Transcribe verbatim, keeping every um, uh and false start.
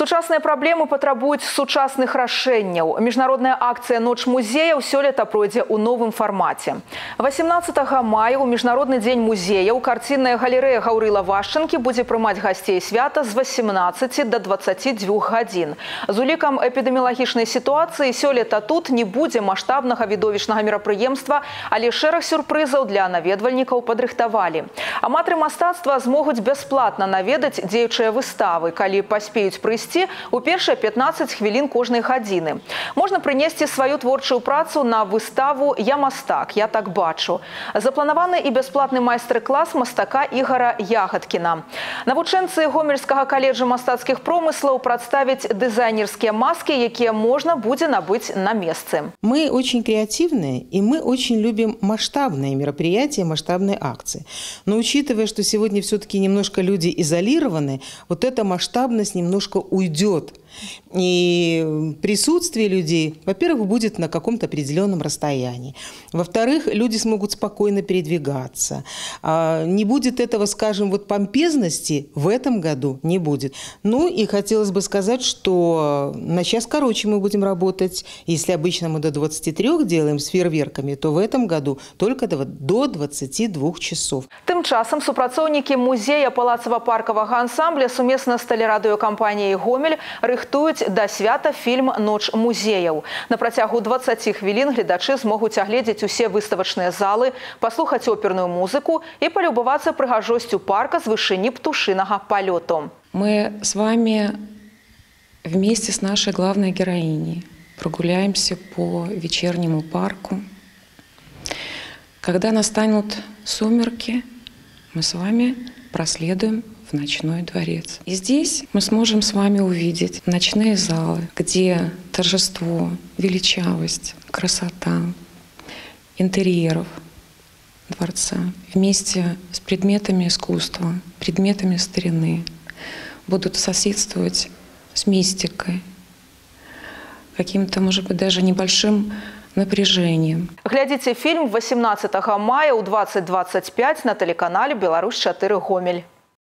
Сучасныя праблемы патрабуюць сучасных рашэнняў. Міжнародная акцыя «Ноч музеяў» сёлета пройдзе ў новым фармаце. восемнадцатага мая ў Міжнародны дзень музеяў карцінная галерэя Гаўрыла Вашчанкі будзе прымаць гасцей свята з восемнадцаці да дваццаці дзвюх гадзін. З улікам эпідэміялагічнай сітуацыі сёлета тут не будзе маштабнага відовішчнага мерапрыемства, але шэраг сюрпрызаў для наведвальнікаў падрыхтавалі. Аматары мастацтва змогуць бясплатна наведаць дзеючыя выставы, калі паспеюць прыйсці у першыя пятнаццаць хвілін кожнай гадзіны. Можна прынесці сваю творчую працу на выставу «Я мастак, я так бачу». Запланаваны і бясплатны майстар-клас мастака Ігора Ягадкіна. Навучэнцы Гомельскага каледжа мастацкіх промыслаў прадставяць дызайнерскія маскі, якія можна будзе набыць на месцы. Мы очень креативные, и мы очень любим масштабные мероприятия, масштабные акции. Но учитывая, что сегодня все-таки немножко люди изолированы, вот эта масштабность немножко уйдет. И присутствие людей, во-первых, будет на каком-то определенном расстоянии. Во-вторых, люди смогут спокойно передвигаться. Не будет этого, скажем, вот помпезности в этом году не будет. Ну и хотелось бы сказать, что на час короче мы будем работать. Если обычно мы до двадцати трёх делаем с фейерверками, то в этом году только до двадцати двух часов. Тым часам супрацоўнікі музея палацава-паркавага ансамбля сумесна з тэлерадыёкампаніяй «Гомель» рыхтуюць да свята фільм «Ноч музеяў». На працягу дваццаці хвілін гледачы змогуць агледзець усе выставачныя залы, паслухаць оперную музыку і палюбавацца прыгажосцю парка з вышыні птушынага палёту. Мы с вами вместе с нашей главной героиней прогуляемся по вечернему парку. Когда настанут сумерки, мы с вами проследуем в ночной дворец. И здесь мы сможем с вами увидеть ночные залы, где торжество, величавость, красота интерьеров дворца вместе с предметами искусства, предметами старины будут соседствовать с мистикой, каким-то, может быть, даже небольшим напряжением. Глядзіце фільм восемнадцатага мая ў дваццаць дваццаць пяць на тэлеканале «Беларусь чатыры Гомель».